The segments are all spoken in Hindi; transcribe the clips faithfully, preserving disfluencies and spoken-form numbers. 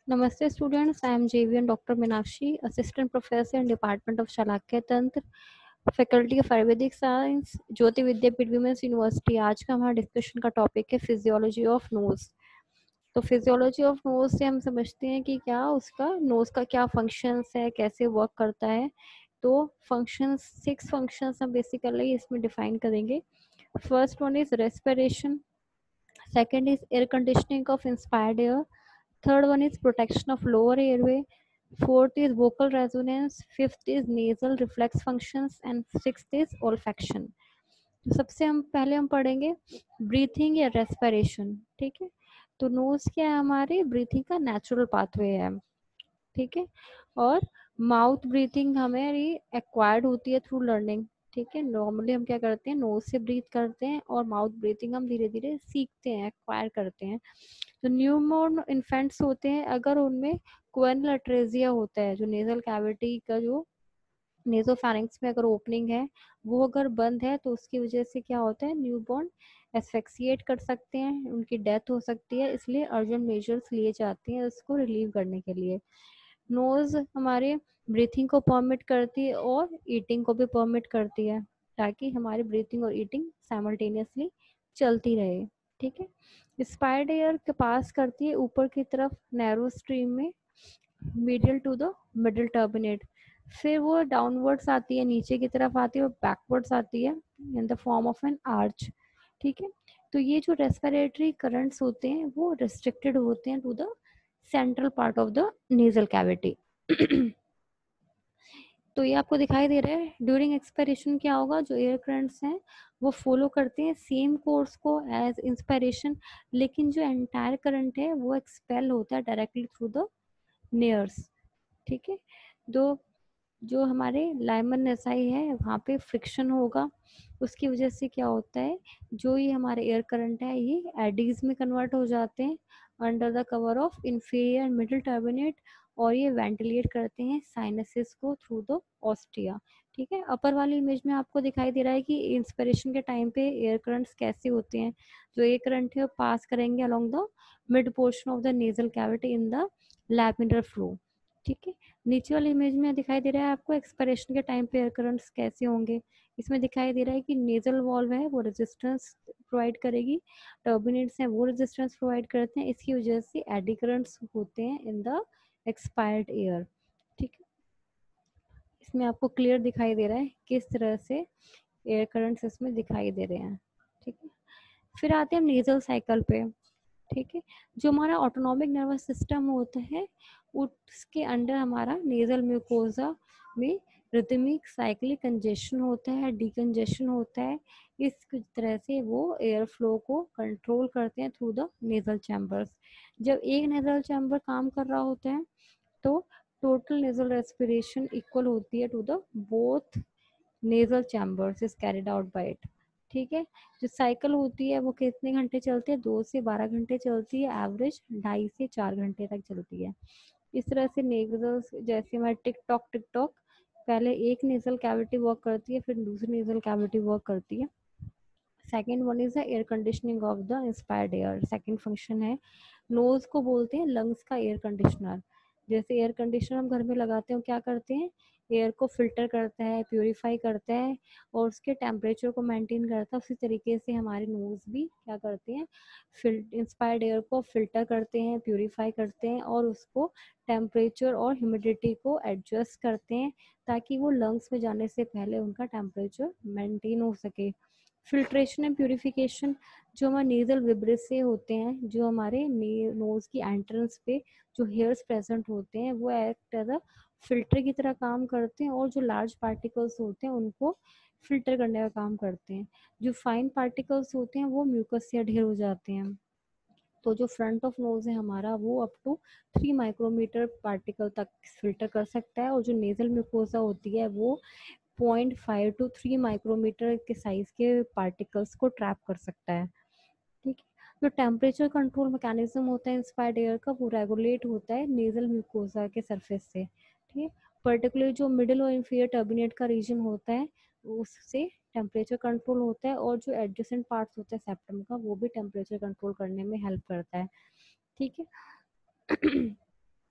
Namaste students, I am J V N Doctor Meenakshi, Assistant Professor in Department of Shalakya Tantra, Faculty of Ayurvedic Science, Jyoti Vidyapeeth women's university. आज का हमारा डिस्कशन का टॉपिक है फिजियोलॉजी ऑफ नोज। तो फिजियोलॉजी ऑफ नोज से हम समझते हैं कि क्या उसका नोज का क्या फंक्शंस है, कैसे वर्क करता है। तो फंक्शंस, सिक्स फंक्शंस हम बेसिकली इसमें डिफाइन करेंगे। First one is respiration, second is air conditioning of inspired air, third one is protection of lower airway, fourth is vocal resonance, fifth is nasal reflex functions and sixth is olfaction. तो सबसे हम पहले हम पढ़ेंगे ब्रीथिंग या रेस्पिरेशन। ठीक है, तो नोज क्या है, हमारे ब्रीथिंग का नेचुरल पाथवे है। ठीक है, और माउथ ब्रीथिंग हमारी एक्वायर्ड होती है थ्रू लर्निंग। ठीक है, नॉर्मली हम क्या करते हैं, नोज से ब्रीथ करते हैं और माउथ ब्रीथिंग हम धीरे धीरे सीखते हैं, एक्वायर करते हैं। जो न्यूबॉर्न इन्फेंट्स होते हैं, अगर उनमें कोएनल अट्रेजिया होता है, जो नेजल कैविटी का जो नेजोफैरिंक्स में अगर ओपनिंग है वो अगर बंद है, तो उसकी वजह से क्या होता है, न्यूबॉर्न एस्फेक्सिएट कर सकते हैं, उनकी डेथ हो सकती है। इसलिए अर्जेंट मेजर्स लिए जाते हैं उसको रिलीव करने के लिए। नोज हमारे ब्रीथिंग को परमिट करती है और ईटिंग को भी परमिट करती है, ताकि हमारी ब्रीथिंग और ईटिंग साइमल्टेनियसली चलती रहे। ठीक है, स्पाइड एयर के पास करती है ऊपर की तरफ नैरो स्ट्रीम में, medial to the middle turbinate, फिर वो डाउनवर्ड्स आती है, नीचे की तरफ आती है और बैकवर्ड्स आती है in the form of an arch. ठीक है, तो ये जो रेस्पिरेटरी करंट्स होते हैं वो रिस्ट्रिक्टेड होते हैं to the central part of the nasal cavity. तो ये आपको दिखाई दे रहा है। ड्यूरिंग एक्सपायरेशन क्या होगा, जो एयर करंट्स हैं वो फॉलो करते हैं सेम कोर्स को एज इंस्पायरेशन, लेकिन जो एंटायर करंट है वो एक्सपेल होता है डायरेक्टली थ्रू द नेयर्स। ठीक है, दो जो हमारे लाइमन नसाई है वहाँ पे फ्रिक्शन होगा, उसकी वजह से क्या होता है, जो ये हमारे एयर करंट है ये एडीज में कन्वर्ट हो जाते हैं under the cover of inferior middle turbinate, और ये वेंटिलेट करते हैं साइनसेस को थ्रू द ऑस्टिया। ठीक है, अपर वाली इमेज में आपको दिखाई दे रहा है कि इंस्पिरेशन के टाइम पे एयर करंट्स कैसे होते हैं। जो एयर करंट है वो पास करेंगे along the mid portion of the nasal cavity in the laminar flow. ठीक है, नीचे वाली इमेज में दिखाई दे रहा है आपको एक्सपायरेशन के टाइम पे एयर करंट्स कैसे होंगे। इसमें दिखाई दे रहा है कि नेजल वॉल्व है वो रेजिस्टेंस प्रोवाइड करेगी, टर्बिनेट्स हैं वो रेजिस्टेंस प्रोवाइड करते हैं, इसकी वजह से एडी करंट्स होते हैं इन द एक्सपायर्ड एयर। ठीक है, इसमें आपको क्लियर दिखाई दे रहा है किस तरह से एयर करंट्स इसमें दिखाई दे रहे हैं। ठीक है, फिर आते हैं हम नेजल साइकिल पे। ठीक है, जो हमारा ऑटोनॉमिक नर्वस सिस्टम होता है उसके अंडर हमारा नेजल म्यूकोजा में रिदमिक साइक्लिक कंजेशन होता है, डिकंजेशन होता है। इस तरह से वो एयर फ्लो को कंट्रोल करते हैं थ्रू द नेजल चैम्बर्स। जब एक नेजल चैम्बर काम कर रहा होता है तो टोटल नेजल रेस्पिरेशन इक्वल होती है to the both nasal chambers is carried out by it. ठीक है, जो साइकिल होती है वो कितने घंटे चलती है, दो से बारह घंटे चलती है, एवरेज ढाई से चार घंटे तक चलती है। इस तरह से नेजल्स, जैसे हमारे टिक टॉक टिक टॉक, पहले एक नेजल कैविटी वर्क करती है, फिर दूसरी नेजल कैविटी वर्क करती है। Second one is the air conditioning of the inspired air. Second function है, नोज को बोलते हैं लंग्स का एयर कंडीशनर। जैसे एयर कंडीशनर हम घर में लगाते हैं, क्या करते हैं, एयर को फिल्टर करता है, प्योरीफाई करता है और उसके टेम्परेचर को मेंटेन करता है। उसी तरीके से हमारे नोज भी क्या करते हैं, इंस्पायर्ड एयर को फिल्टर करते हैं, प्योरीफाई करते हैं और उसको टेम्परेचर और ह्यूमिडिटी को एडजस्ट करते हैं, ताकि वो लंग्स में जाने से पहले उनका टेम्परेचर मेंटेन हो सके। फिल्ट्रेशन एंड प्यूरिफिकेशन, जो हमारे नेजल विब्रेसे होते हैं, जो हमारे नोज की एंट्रेंस पे जो हेयर्स प्रेजेंट होते हैं वो एक्ट एज अ फिल्टर की तरह काम करते हैं, और जो लार्ज पार्टिकल्स होते हैं उनको फिल्टर करने का काम करते हैं। जो फाइन पार्टिकल्स होते हैं वो म्यूकस से अढेर हो जाते हैं। तो जो फ्रंट ऑफ नोज है हमारा वो up to three micrometre particle तक फिल्टर कर सकता है, और जो नेजल म्यूकोसा होती है वो point five to three micrometre के साइज के पार्टिकल्स को ट्रैप कर सकता है। ठीक है, जो टेम्परेचर कंट्रोल मैकेनिज्म होता है इंस्पायर्ड एयर का, वो रेगुलेट होता है नेजल म्यूकोसा के सरफेस से। ठीक है, पर्टिकुलर जो मिडिल और इंफीरियर टर्बिनेट का रीजन होता है उससे टेम्परेचर कंट्रोल होता है, और जो एडजेसेंट पार्ट्स होता है सेप्टम का वो भी टेम्परेचर कंट्रोल करने में हेल्प करता है। ठीक है,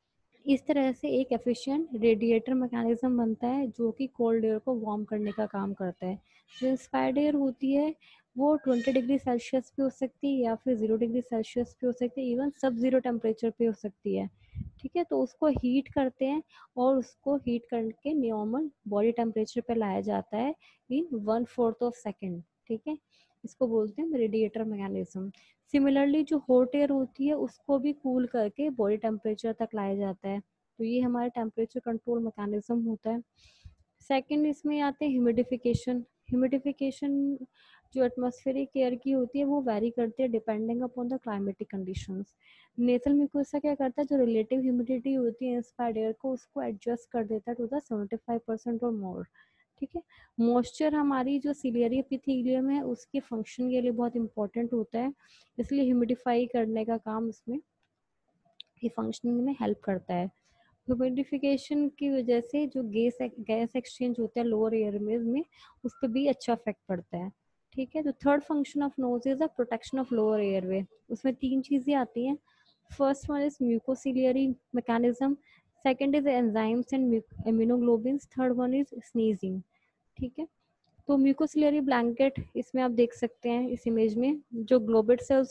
इस तरह से एक एफिशिएंट रेडिएटर मैकेनिज्म बनता है जो कि कोल्ड एयर को वार्म करने का काम करता है। जो इंस्पायर्ड एयर होती है वो ट्वेंटी डिग्री सेल्सियस पे हो सकती है या फिर जीरो डिग्री सेल्सियस पे हो सकती है, इवन सब जीरो टेम्परेचर पे हो सकती है। ठीक है, तो उसको हीट करते हैं और उसको हीट करके नॉर्मल बॉडी टेम्परेचर पे लाया जाता है in one fourth of second. ठीक है, इसको बोलते हैं रेडिएटर मैकेनिज्म। सिमिलरली जो हॉट एयर होती है उसको भी कूल करके बॉडी टेम्परेचर तक लाया जाता है। तो ये हमारा टेम्परेचर कंट्रोल मैकेनिज्म होता है। सेकंड इसमें आते हैं ह्यूमिडिफिकेशन। ह्यूमिडिफिकेशन जो एटमॉस्फेरिक एयर की होती है वो वेरी करती है depending upon the climatic conditions. Nasal mucosa क्या करता है, जो रिलेटिव ह्यूमिडिटी होती है इंस्पायर्ड एयर को उसको एडजस्ट कर देता है to the seventy five percent और मोर। ठीक है, मॉइस्चर हमारी जो सिलियरी एपिथेलियम है उसके फंक्शन के लिए बहुत इंपॉर्टेंट होता है, इसलिए ह्यूमिडिफाई करने का काम इसमें ये फंक्शनिंग में हेल्प करता है। ह्यूमिडिफिकेशन की वजह से जो गैस गैस एक्सचेंज होता है लोअर एयर में में उस पर भी अच्छा इफेक्ट पड़ता है। ठीक है, तो third function of nose is the protection of lower airway. उसमें तीन चीजें आती हैं। First one is mucociliary mechanism, second is enzymes and immunoglobins, third one is sneezing. ठीक है, तो म्यूकोसिलियरी ब्लैंकेट इसमें आप देख सकते हैं इस इमेज में, जो ग्लोबेट सेल्स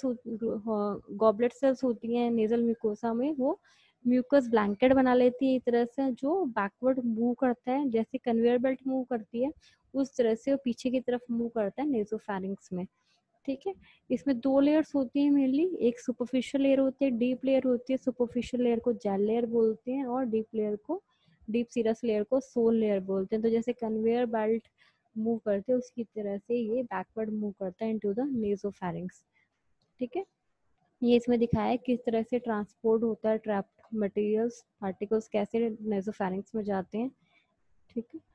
गॉबलेट सेल्स होती हैं नेजल म्यूकोसा में वो म्यूकस ब्लैंकेट बना लेती है एक तरह से, जो बैकवर्ड मूव करता है जैसे कन्वेयर बेल्ट मूव करती है उस तरह से वो पीछे की तरफ मूव करता है नेजोफैरिंक्स में। ठीक है, इसमें दो लेयर्स होती हैं मेनली, एक सुपरफिशियल लेयर होती है, डीप लेयर होती है। सुपरफिशियल लेयर को जेल लेयर बोलते हैं और डीप लेयर को डीप सीरस लेयर को सोल लेयर बोलते हैं। तो जैसे कन्वेयर बेल्ट मूव करते हैं उसकी तरह से ये बैकवर्ड मूव करता है इनटू द नेजोफैरिंक्स। ठीक है, ये इसमें दिखाया है किस तरह से ट्रांसपोर्ट होता है, ट्रैप्ड मटेरियल्स पार्टिकल्स कैसे नेजोफैरिंक्स में जाते हैं। ठीक है,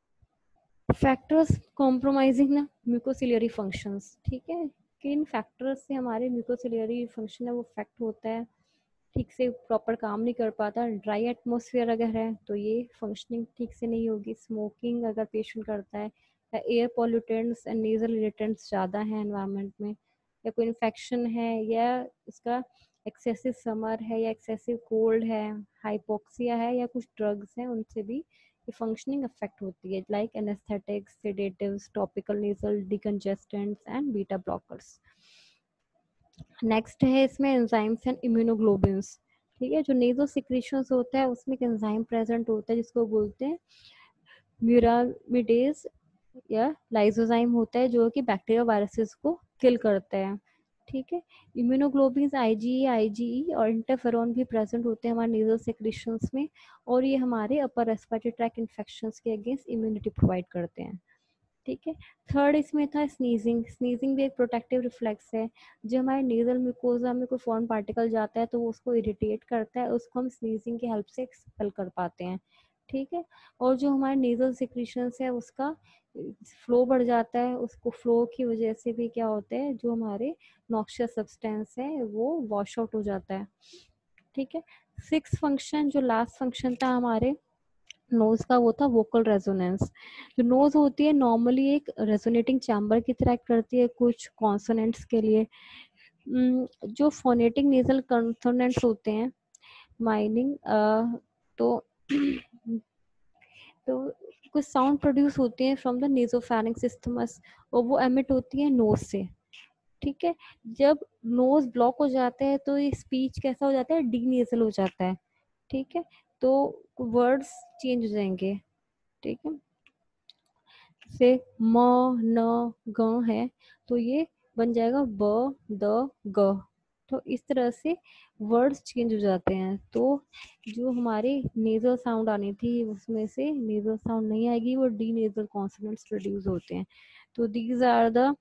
फैक्टर्स कॉम्प्रोमाइजिंग ना म्यूकोसिलियरी फंक्शंस। ठीक है, किन फैक्टर्स से हमारे म्यूकोसिलियरी फंक्शन है वो इफेक्ट होता है, ठीक से प्रॉपर काम नहीं कर पाता। ड्राई एटमॉस्फेयर अगर है तो ये फंक्शनिंग ठीक से नहीं होगी। स्मोकिंग अगर पेशेंट करता है या air pollutants and nasal irritants ज़्यादा हैं एनवायरनमेंट में, या कोई इन्फेक्शन है या इसका एक्सेसिव समर है या एक्सेसिव कोल्ड है, हाइपोक्सिया है या कुछ ड्रग्स हैं, उनसे भी ये फंक्शनिंग अफेक्ट होती है, like anaesthetics, sedatives, topical nasal decongestants and beta blockers. Next है इसमें एंजाइम्स एंड इम्यूनोग्लोबिन्स। ठीक है, जो नेजो सिक्रीशंस होता है उसमें एक एंजाइम प्रेजेंट होता है जिसको बोलते हैं म्यूरामिडेज या लाइसोजाइम होता है जो कि बैक्टीरिया वायरसेस को किल करता है। ठीक है, इम्यूनोग्लोबिन्स आईजीई आईजीई और इंटरफेरॉन भी प्रेजेंट होते हैं हमारे नेजल सिक्रीशंस में, और ये हमारे अपर रेस्पिरेटरी ट्रैक इन्फेक्शंस के अगेंस्ट इम्यूनिटी प्रोवाइड करते हैं। ठीक है, थर्ड इसमें था स्नीजिंग। स्नीजिंग भी एक प्रोटेक्टिव रिफ्लेक्स है। जो हमारे नेजल म्यूकोजा में कोई फॉरेन पार्टिकल जाता है तो वो उसको इरिटेट करता है, उसको हम स्नीजिंग की हेल्प से एक्सपेल कर पाते हैं। ठीक है, और जो हमारे नेजल सिक्रीशंस है उसका फ्लो बढ़ जाता है, उसको फ्लो की वजह से भी क्या होता है, जो हमारे नॉक्शियस सब्सटेंस है वो वॉश आउट हो जाता है। ठीक है, सिक्स फंक्शन जो लास्ट फंक्शन था हमारे नोज का वो था वोकल रेजोनेंस। जो नोज होती है नॉर्मली एक रेजोनेटिंग चैम्बर की तरह करती है कुछ कॉन्सोनेंट्स के लिए। जो फोनेटिक नेजल कॉन्सोनेंट्स होते हैं माइनिंग तो तो कुछ साउंड प्रोड्यूस होते हैं फ्रॉम द नेजोफैरिंक्स सिस्टमस और वो एमिट होती है नोज से। ठीक है, जब नोज ब्लॉक हो जाता है तो ये स्पीच कैसा हो जाता है, डी नेजल हो जाता है। ठीक है, तो वर्ड्स चेंज हो जाएंगे। ठीक है, से म न ग है तो ये बन जाएगा ब द ग। तो इस तरह से वर्ड्स चेंज हो जाते हैं। तो जो हमारे नेजल साउंड आनी थी उसमें से नेजल साउंड नहीं आएगी, वो डी नेजल कॉन्सोनेंट्स प्रोड्यूस होते हैं। तो these are the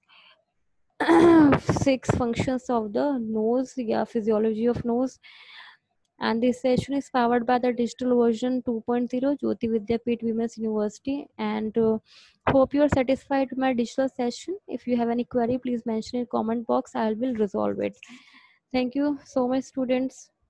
six functions of the nose, yeah, physiology of nose. And this session is powered by the digital version two point oh Jyoti Vidyapeeth Women's University. And uh, hope you are satisfied with my digital session. If you have any query, please mention in comment box. I will resolve it. Thank you so much, students.